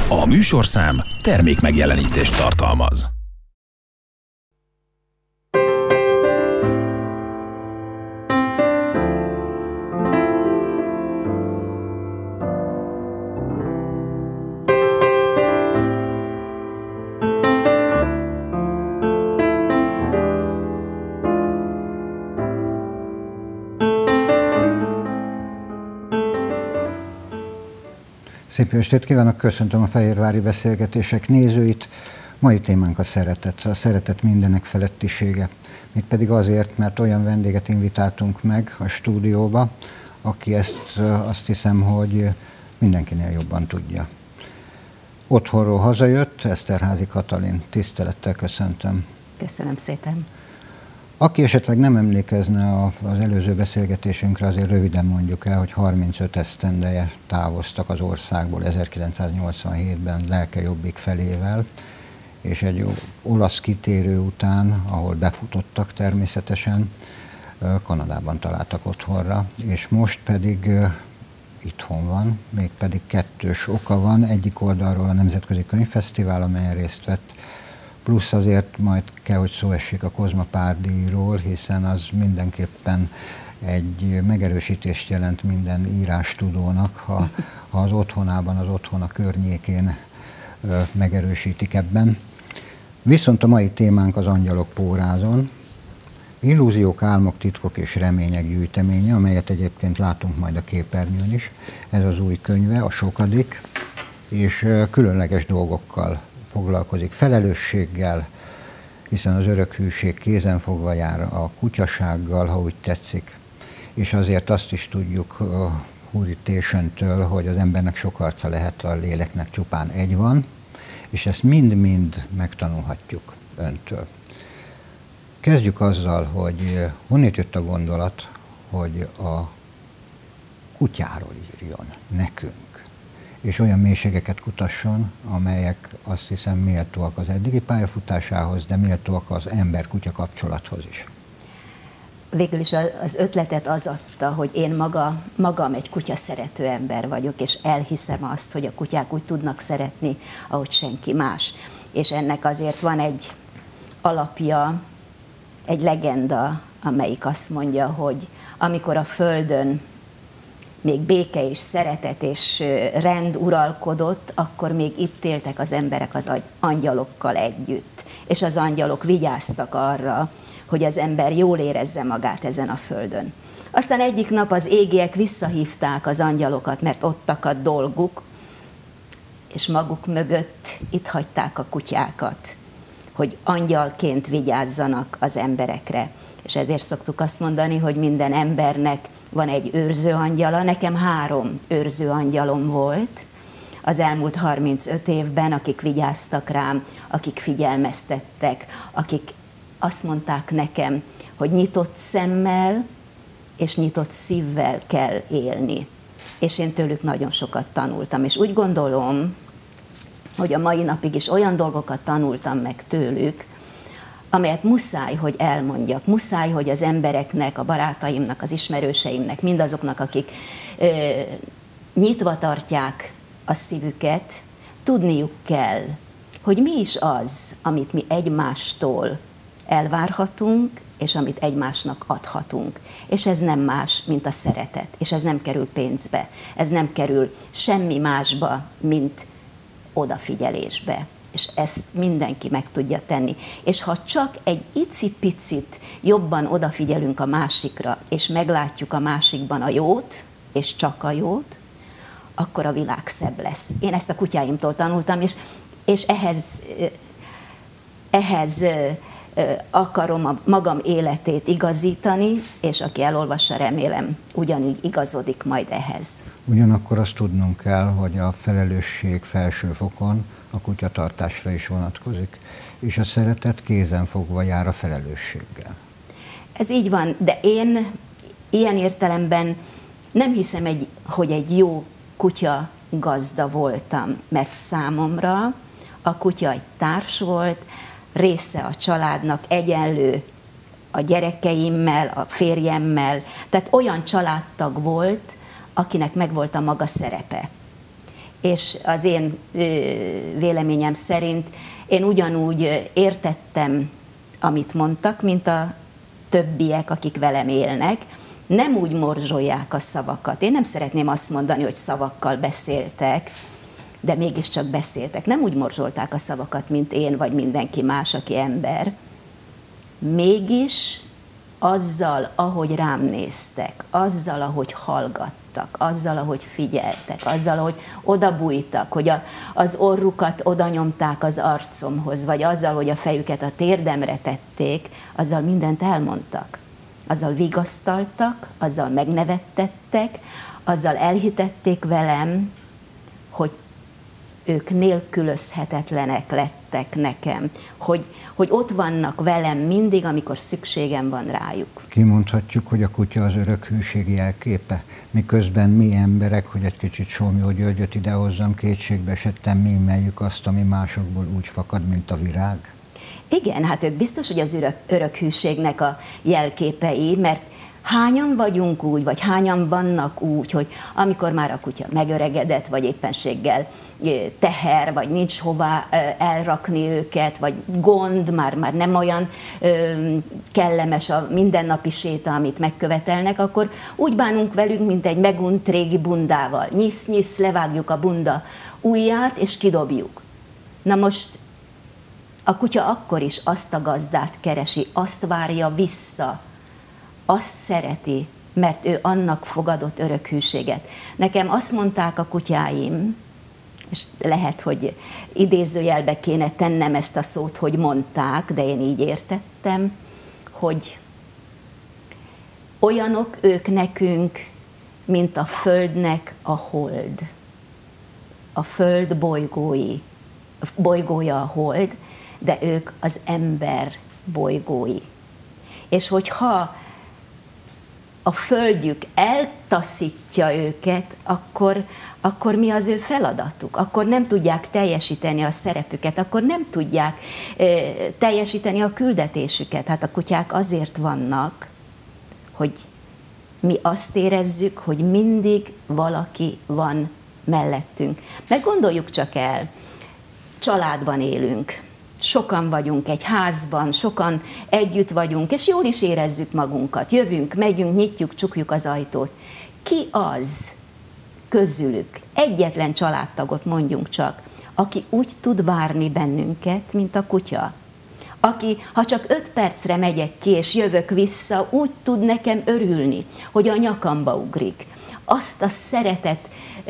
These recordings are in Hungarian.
A műsorszám termékmegjelenítést tartalmaz. Szép jó estét kívánok, köszöntöm a Fehérvári Beszélgetések nézőit. Mai témánk a szeretet mindenek felettisége. Mégpedig azért, mert olyan vendéget invitáltunk meg a stúdióba, aki ezt azt hiszem, hogy mindenkinél jobban tudja. Otthonról hazajött, Eszterházy Katalin. Tisztelettel köszöntöm. Köszönöm szépen. Aki esetleg nem emlékezne az előző beszélgetésünkre, azért röviden mondjuk el, hogy 35 esztendeje távoztak az országból 1987-ben lelke jobbik felével, és egy olasz kitérő után, ahol befutottak természetesen, Kanadában találtak otthonra, és most pedig itthon van, mégpedig kettős oka van. Egyik oldalról a Nemzetközi Könyvfesztivál, amelyen részt vett, plusz azért majd kell, hogy szó essék a Kozma Pár-díjról, hiszen az mindenképpen egy megerősítést jelent minden írástudónak, ha az otthonában, az otthona környékén megerősítik ebben. Viszont a mai témánk az Angyalok pórázon. Illúziók, álmok, titkok és remények gyűjteménye, amelyet egyébként látunk majd a képernyőn is. Ez az új könyve, a sokadik, és különleges dolgokkal foglalkozik, felelősséggel, hiszen az örök hűség kézenfogva jár, a kutyasággal, ha úgy tetszik, és azért azt is tudjuk Hurítésöntől, hogy az embernek sok arca lehet, a léleknek csupán egy van, és ezt mind-mind megtanulhatjuk öntől. Kezdjük azzal, hogy honnét jött a gondolat, hogy a kutyáról írjon nekünk, és olyan mélységeket kutasson, amelyek azt hiszem méltóak az eddigi pályafutásához, de méltóak az ember-kutya kapcsolathoz is. Végül is az ötletet az adta, hogy én magam egy kutya szerető ember vagyok, és elhiszem azt, hogy a kutyák úgy tudnak szeretni, ahogy senki más. És ennek azért van egy alapja, egy legenda, amelyik azt mondja, hogy amikor a Földön még béke és szeretet és rend uralkodott, akkor még itt éltek az emberek az angyalokkal együtt. És az angyalok vigyáztak arra, hogy az ember jól érezze magát ezen a földön. Aztán egyik nap az égiek visszahívták az angyalokat, mert ott akadt dolguk, és maguk mögött itt hagyták a kutyákat, hogy angyalként vigyázzanak az emberekre. És ezért szoktuk azt mondani, hogy minden embernek van egy őrző angyala. Nekem 3 őrző angyalom volt az elmúlt 35 évben, akik vigyáztak rám, akik figyelmeztettek, akik azt mondták nekem, hogy nyitott szemmel és nyitott szívvel kell élni. És én tőlük nagyon sokat tanultam, és úgy gondolom, hogy a mai napig is olyan dolgokat tanultam meg tőlük, amelyet muszáj, hogy elmondjak, muszáj, hogy az embereknek, a barátaimnak, az ismerőseimnek, mindazoknak, akik nyitva tartják a szívüket, tudniuk kell, hogy mi is az, amit mi egymástól elvárhatunk, és amit egymásnak adhatunk. És ez nem más, mint a szeretet, és ez nem kerül pénzbe, ez nem kerül semmi másba, mint odafigyelésbe. És ezt mindenki meg tudja tenni. És ha csak egy icipicit jobban odafigyelünk a másikra, és meglátjuk a másikban a jót, és csak a jót, akkor a világ szebb lesz. Én ezt a kutyáimtól tanultam, és ehhez akarom a magam életét igazítani, és aki elolvassa, remélem, ugyanúgy igazodik majd ehhez. Ugyanakkor azt tudnunk kell, hogy a felelősség felső fokon a kutyatartásra is vonatkozik, és a szeretet kézenfogva jár a felelősséggel. Ez így van, de én ilyen értelemben nem hiszem, hogy egy jó kutya gazda voltam, mert számomra a kutya egy társ volt, része a családnak, egyenlő a gyerekeimmel, a férjemmel, tehát olyan családtag volt, akinek megvolt a maga szerepe. és az én véleményem szerint én ugyanúgy értettem, amit mondtak, mint a többiek, akik velem élnek, nem úgy morzsolják a szavakat. Én nem szeretném azt mondani, hogy szavakkal beszéltek, de mégiscsak beszéltek. Nem úgy morzsolták a szavakat, mint én, vagy mindenki más, aki ember. Mégis azzal, ahogy rám néztek, azzal, ahogy hallgattak, azzal, ahogy figyeltek, azzal, ahogy odabújtak, hogy az orrukat odanyomták az arcomhoz, vagy azzal, hogy a fejüket a térdemre tették, azzal mindent elmondtak. Azzal vigasztaltak, azzal megnevettettek, azzal elhitették velem, hogy ők nélkülözhetetlenek lettek nekem, hogy ott vannak velem mindig, amikor szükségem van rájuk. Kimondhatjuk, hogy a kutya az örök hűség jelképe, miközben mi emberek, hogy egy kicsit Somlyó Györgyöt idehozzam, kétségbe esettem, mi immeljük azt, ami másokból úgy fakad, mint a virág. Igen, hát ők biztos, hogy az örök hűségnek a jelképei, mert hányan vagyunk úgy, vagy hányan vannak úgy, hogy amikor már a kutya megöregedett, vagy éppenséggel teher, vagy nincs hová elrakni őket, vagy gond, már nem olyan kellemes a mindennapi séta, amit megkövetelnek, akkor úgy bánunk velünk, mint egy megunt régi bundával. Nyisz-nyisz, levágjuk a bunda ujját, és kidobjuk. Na most a kutya akkor is azt a gazdát keresi, azt várja vissza, azt szereti, mert ő annak fogadott örök hűséget. Nekem azt mondták a kutyáim, és lehet, hogy idézőjelbe kéne tennem ezt a szót, hogy mondták, de én így értettem, hogy olyanok ők nekünk, mint a földnek a hold. A föld bolygója a hold, de ők az ember bolygói. És hogyha a földjük eltaszítja őket, akkor mi az ő feladatuk? Akkor nem tudják teljesíteni a szerepüket, akkor nem tudják teljesíteni a küldetésüket. Hát a kutyák azért vannak, hogy mi azt érezzük, hogy mindig valaki van mellettünk. Mert gondoljuk csak el, családban élünk. Sokan vagyunk egy házban, sokan együtt vagyunk, és jól is érezzük magunkat. Jövünk, megyünk, nyitjuk, csukjuk az ajtót. Ki az közülük, egyetlen családtagot mondjunk csak, aki úgy tud várni bennünket, mint a kutya? Aki, ha csak 5 percre megyek ki, és jövök vissza, úgy tud nekem örülni, hogy a nyakamba ugrik. Azt a szeretet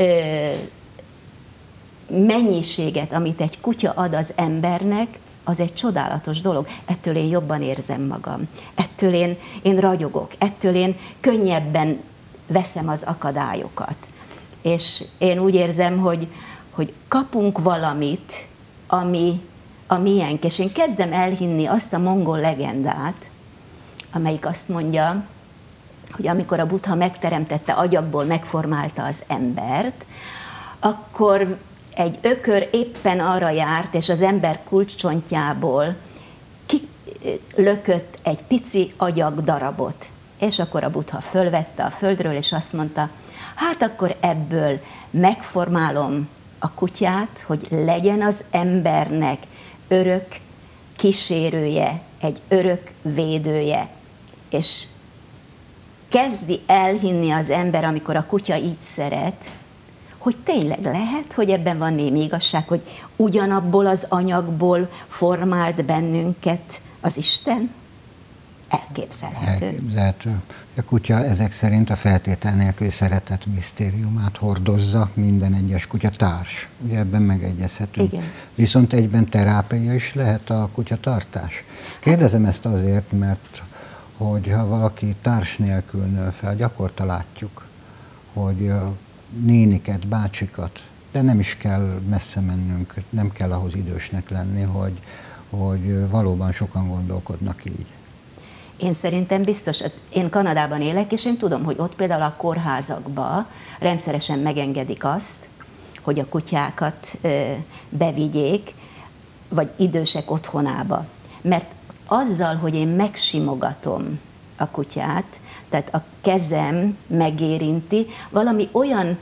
mennyiséget, amit egy kutya ad az embernek, az egy csodálatos dolog. Ettől én jobban érzem magam. Ettől én ragyogok. Ettől én könnyebben veszem az akadályokat. És én úgy érzem, hogy kapunk valamit, ami a miénk. És én kezdem elhinni azt a mongol legendát, amelyik azt mondja, hogy amikor a Buddha megteremtette, agyagból megformálta az embert, akkor egy ökör éppen arra járt, és az ember kulcscsontjából kilökött egy pici agyag darabot. És akkor a Buddha fölvette a földről, és azt mondta, hát akkor ebből megformálom a kutyát, hogy legyen az embernek örök kísérője, egy örök védője. És kezdi elhinni az ember, amikor a kutya így szeret, hogy tényleg lehet, hogy ebben van némi igazság, hogy ugyanabból az anyagból formált bennünket az Isten? Elképzelhető. Elképzelhető. A kutya ezek szerint a feltétel nélküli szeretet misztériumát hordozza, minden egyes kutya társ. Ugye ebben megegyezhetünk. Igen. Viszont egyben terápia is lehet a kutyatartás. Kérdezem ezt azért, mert hogy ha valaki társ nélkül nő fel, gyakorta látjuk, hogy néniket, bácsikat, de nem is kell messze mennünk, nem kell ahhoz idősnek lenni, hogy valóban sokan gondolkodnak így. Én szerintem biztos, én Kanadában élek, és én tudom, hogy ott például a kórházakban rendszeresen megengedik azt, hogy a kutyákat bevigyék, vagy idősek otthonába. Mert azzal, hogy én megsimogatom a kutyát, tehát a kezem megérinti, valami olyan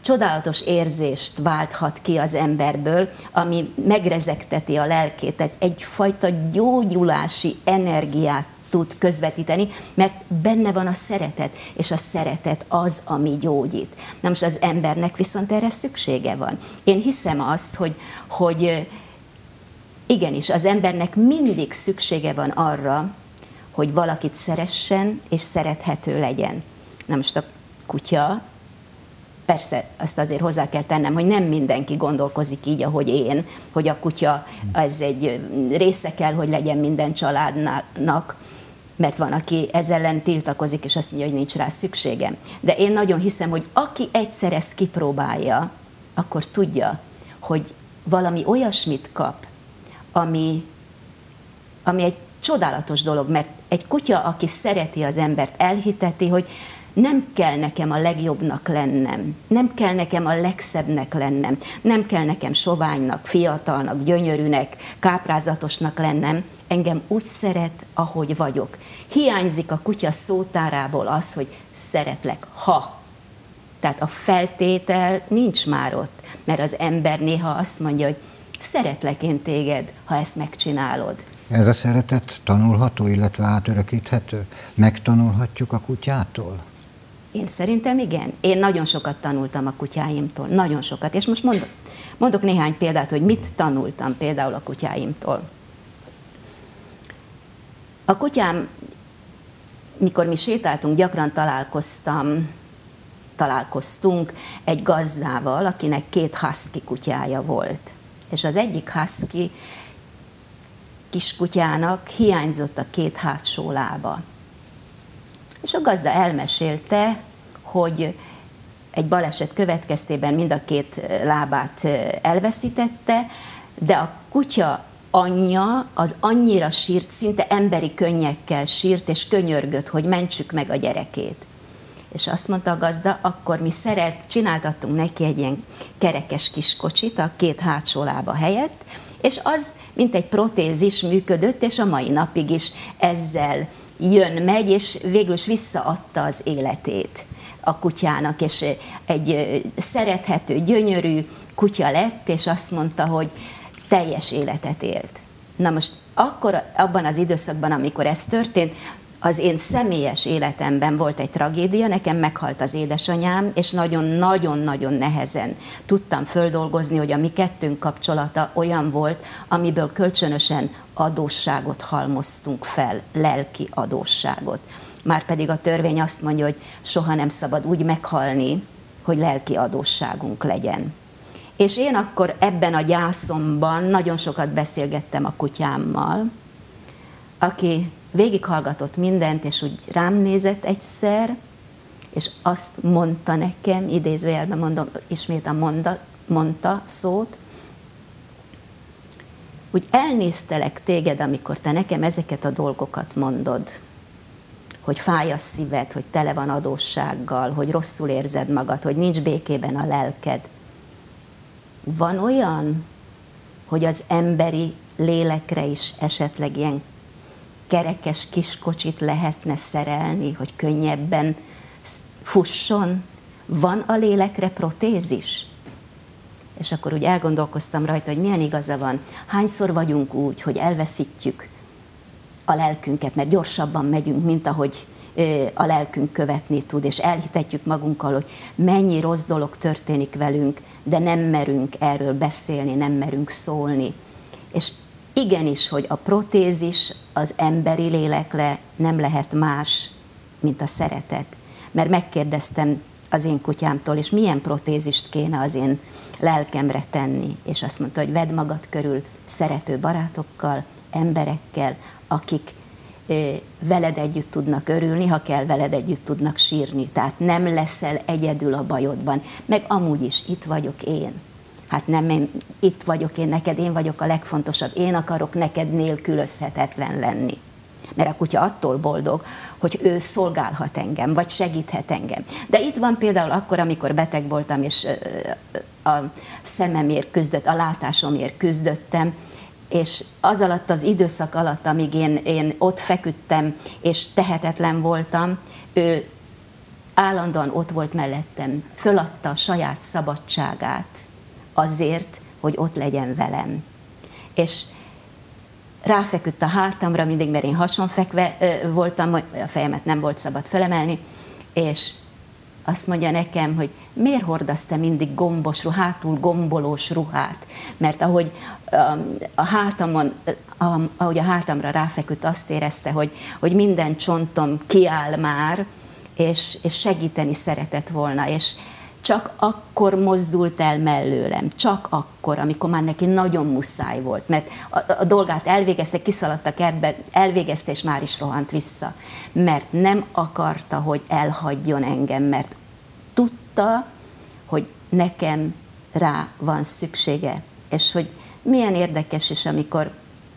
csodálatos érzést válthat ki az emberből, ami megrezegteti a lelkét, tehát egyfajta gyógyulási energiát tud közvetíteni, mert benne van a szeretet, és a szeretet az, ami gyógyít. Na most az embernek viszont erre szüksége van. Én hiszem azt, hogy igenis, az embernek mindig szüksége van arra, hogy valakit szeressen, és szerethető legyen. Na most a kutya, persze azt azért hozzá kell tennem, hogy nem mindenki gondolkozik így, ahogy én, hogy a kutya ez egy része kell, hogy legyen minden családnak, mert van, aki ezzel ellen tiltakozik, és azt mondja, hogy nincs rá szükségem. De én nagyon hiszem, hogy aki egyszer ezt kipróbálja, akkor tudja, hogy valami olyasmit kap, ami egy csodálatos dolog, mert egy kutya, aki szereti az embert, elhiteti, hogy nem kell nekem a legjobbnak lennem, nem kell nekem a legszebbnek lennem, nem kell nekem soványnak, fiatalnak, gyönyörűnek, káprázatosnak lennem, engem úgy szeret, ahogy vagyok. Hiányzik a kutya szótárából az, hogy szeretlek, ha. Tehát a feltétel nincs már ott, mert az ember néha azt mondja, hogy szeretlek én téged, ha ezt megcsinálod. Ez a szeretet tanulható, illetve átörökíthető? Megtanulhatjuk a kutyától? Én szerintem igen. Én nagyon sokat tanultam a kutyáimtól, nagyon sokat. És most mondok néhány példát, hogy mit tanultam például a kutyáimtól. A kutyám, mikor mi sétáltunk, gyakran találkoztunk egy gazdával, akinek 2 husky kutyája volt. És az egyik husky kiskutyának hiányzott a 2 hátsó lába. És a gazda elmesélte, hogy egy baleset következtében mind a 2 lábát elveszítette, de a kutya anyja az annyira sírt, szinte emberi könnyekkel sírt, és könyörgött, hogy mentsük meg a gyerekét. És azt mondta a gazda, akkor mi csináltattunk neki egy ilyen kerekes kis kocsit a 2 hátsó lába helyett, és az, mint egy protézis működött, és a mai napig is ezzel megy, és végül is visszaadta az életét a kutyának, és egy szerethető, gyönyörű kutya lett, és azt mondta, hogy teljes életet élt. Na most akkor, abban az időszakban, amikor ez történt, az én személyes életemben volt egy tragédia, nekem meghalt az édesanyám, és nagyon-nagyon nehezen tudtam földolgozni, hogy a mi kettőnk kapcsolata olyan volt, amiből kölcsönösen adósságot halmoztunk fel, lelki adósságot. Márpedig a törvény azt mondja, hogy soha nem szabad úgy meghalni, hogy lelki adósságunk legyen. És én akkor ebben a gyászomban nagyon sokat beszélgettem a kutyámmal, aki végighallgatott mindent, és úgy rám nézett egyszer, és azt mondta nekem, idézőjelben mondom, ismét mondta szót, úgy elnéztelek téged, amikor te nekem ezeket a dolgokat mondod, hogy fáj a szíved, hogy tele van adóssággal, hogy rosszul érzed magad, hogy nincs békében a lelked. Van olyan, hogy az emberi lélekre is esetleg ilyen kerekes kiskocsit lehetne szerelni, hogy könnyebben fusson? Van a lélekre protézis? És akkor úgy elgondolkoztam rajta, hogy milyen igaza van. Hányszor vagyunk úgy, hogy elveszítjük a lelkünket, mert gyorsabban megyünk, mint ahogy a lelkünk követni tud, és elhitetjük magunkkal, hogy mennyi rossz dolog történik velünk, de nem merünk erről beszélni, nem merünk szólni. És igenis, hogy a protézis az emberi lélekre nem lehet más, mint a szeretet. Mert megkérdeztem az én kutyámtól, és milyen protézist kéne az én lelkemre tenni. És azt mondta, hogy vedd magad körül szerető barátokkal, emberekkel, akik veled együtt tudnak örülni, ha kell, veled együtt tudnak sírni. Tehát nem leszel egyedül a bajodban. Meg amúgy is itt vagyok én. Hát nem én, itt vagyok én neked, én vagyok a legfontosabb. Én akarok neked nélkülözhetetlen lenni. Mert a kutya attól boldog, hogy ő szolgálhat engem, vagy segíthet engem. De itt van például akkor, amikor beteg voltam, és a szememért küzdött, a látásomért küzdöttem, és az alatt az időszak alatt, amíg én ott feküdtem, és tehetetlen voltam, ő állandóan ott volt mellettem, föladta a saját szabadságát azért, hogy ott legyen velem. És ráfeküdt a hátamra mindig, mert én hasonfekve voltam, a fejemet nem volt szabad felemelni, és azt mondja nekem, hogy miért hordasz te mindig gombos, hátul gombolós ruhát? Mert ahogy a hátamra ráfeküdt, azt érezte, hogy minden csontom kiáll már, és segíteni szeretett volna, és csak akkor mozdult el mellőlem, csak akkor, amikor már neki nagyon muszáj volt, mert a dolgát elvégezte, kiszaladt a kertbe, elvégezte, és már is rohant vissza, mert nem akarta, hogy elhagyjon engem, mert tudta, hogy nekem rá van szüksége, és hogy milyen érdekes is, amikor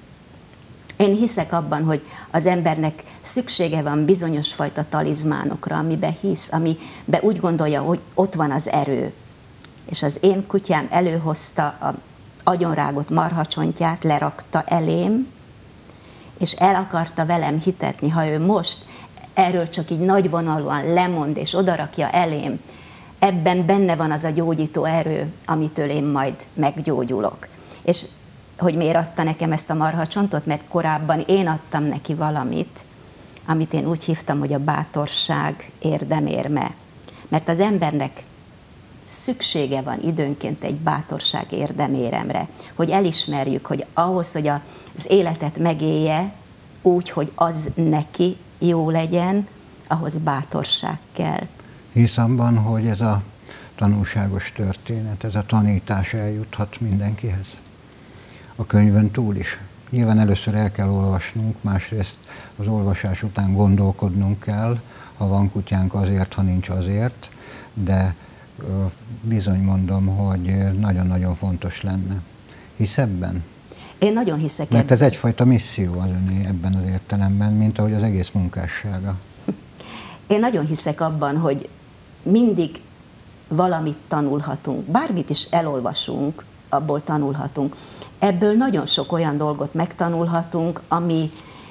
én hiszek abban, hogy az embernek szüksége van bizonyos fajta talizmánokra, amiben hisz, amiben úgy gondolja, hogy ott van az erő. És az én kutyám előhozta a agyonrágott marhacsontját, lerakta elém, és el akarta velem hitetni, ha ő most erről csak így nagyvonalúan lemond, és odarakja elém, ebben benne van az a gyógyító erő, amitől én majd meggyógyulok. És hogy miért adta nekem ezt a marhacsontot? Mert korábban én adtam neki valamit, amit én úgy hívtam, hogy a bátorság érdemérme. Mert az embernek szüksége van időnként egy bátorság érdeméremre, hogy elismerjük, hogy ahhoz, hogy az életet megélje úgy, hogy az neki jó legyen, ahhoz bátorság kell. Hisz abban, hogy ez a tanulságos történet, ez a tanítás eljuthat mindenkihez. A könyvön túl is. Nyilván először el kell olvasnunk, másrészt az olvasás után gondolkodnunk kell, ha van kutyánk azért, ha nincs azért, de bizony mondom, hogy nagyon-nagyon fontos lenne. Hisz ebben? Én nagyon hiszek ebben. Mert ez egyfajta misszió az öné ebben az értelemben, mint ahogy az egész munkássága. Én nagyon hiszek abban, hogy mindig valamit tanulhatunk, bármit is elolvasunk, abból tanulhatunk. Ebből nagyon sok olyan dolgot megtanulhatunk, ami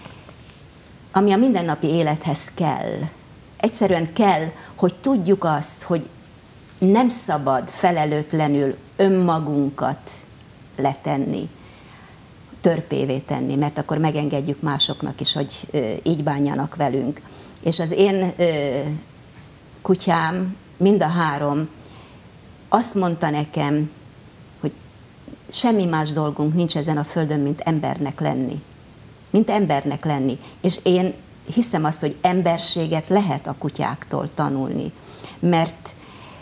a mindennapi élethez kell. Egyszerűen kell, hogy tudjuk azt, hogy nem szabad felelőtlenül önmagunkat letenni, törpévé tenni, mert akkor megengedjük másoknak is, hogy így bánjanak velünk. És az én kutyám, mind a három azt mondta nekem, hogy semmi más dolgunk nincs ezen a földön, mint embernek lenni. Mint embernek lenni. És én hiszem azt, hogy emberséget lehet a kutyáktól tanulni. Mert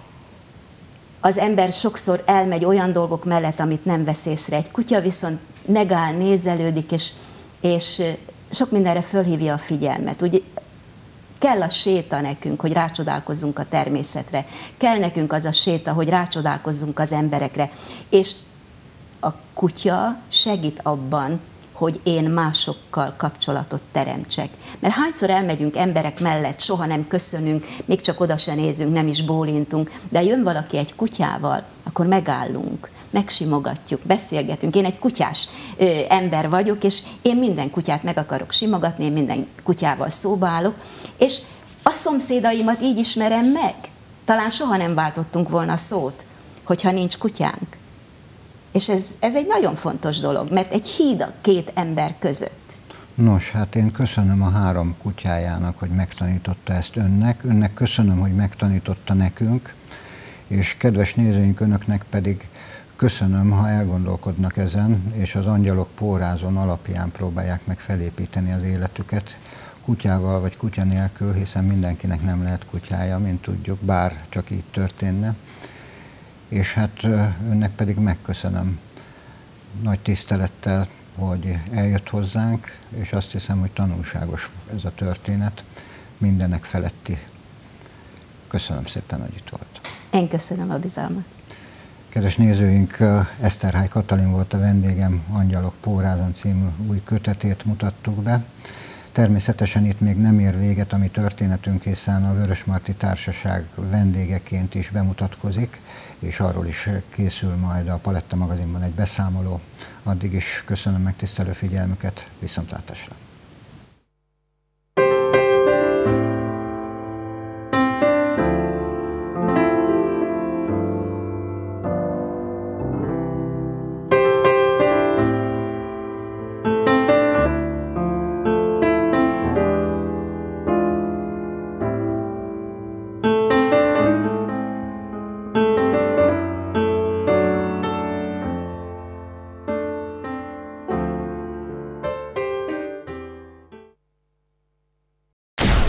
az ember sokszor elmegy olyan dolgok mellett, amit nem vesz észre. Egy kutya viszont megáll, nézelődik, és sok mindenre fölhívja a figyelmet. Úgy kell a séta nekünk, hogy rácsodálkozzunk a természetre. Kell nekünk az a séta, hogy rácsodálkozzunk az emberekre. És a kutya segít abban, hogy én másokkal kapcsolatot teremtsek. Mert hányszor elmegyünk emberek mellett, soha nem köszönünk, még csak oda se nézünk, nem is bólintunk, de jön valaki egy kutyával, akkor megállunk, megsimogatjuk, beszélgetünk. Én egy kutyás ember vagyok, és én minden kutyát meg akarok simogatni, én minden kutyával szóba állok, és a szomszédaimat így ismerem meg. Talán soha nem váltottunk volna szót, hogyha nincs kutyánk. És ez egy nagyon fontos dolog, mert egy híd a két ember között. Nos, hát én köszönöm a 3 kutyájának, hogy megtanította ezt önnek. Önnek köszönöm, hogy megtanította nekünk, és kedves nézőink, önöknek pedig köszönöm, ha elgondolkodnak ezen, és az Angyalok pórázon alapján próbálják meg felépíteni az életüket, kutyával vagy kutya nélkül, hiszen mindenkinek nem lehet kutyája, mint tudjuk, bár csak így történne. És hát önnek pedig megköszönöm nagy tisztelettel, hogy eljött hozzánk, és azt hiszem, hogy tanulságos ez a történet, mindenek feletti. Köszönöm szépen, hogy itt volt. Én köszönöm a bizalmat. Kedves nézőink, Eszterhály Katalin volt a vendégem, Angyalok pórázon című új kötetét mutattuk be. Természetesen itt még nem ér véget a mi történetünk, hiszen a Vörösmarty Társaság vendégeként is bemutatkozik, és arról is készül majd a Paletta magazinban egy beszámoló. Addig is köszönöm megtisztelő figyelmüket, viszontlátásra!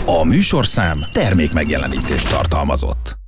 A műsorszám termék megjelenítést tartalmazott.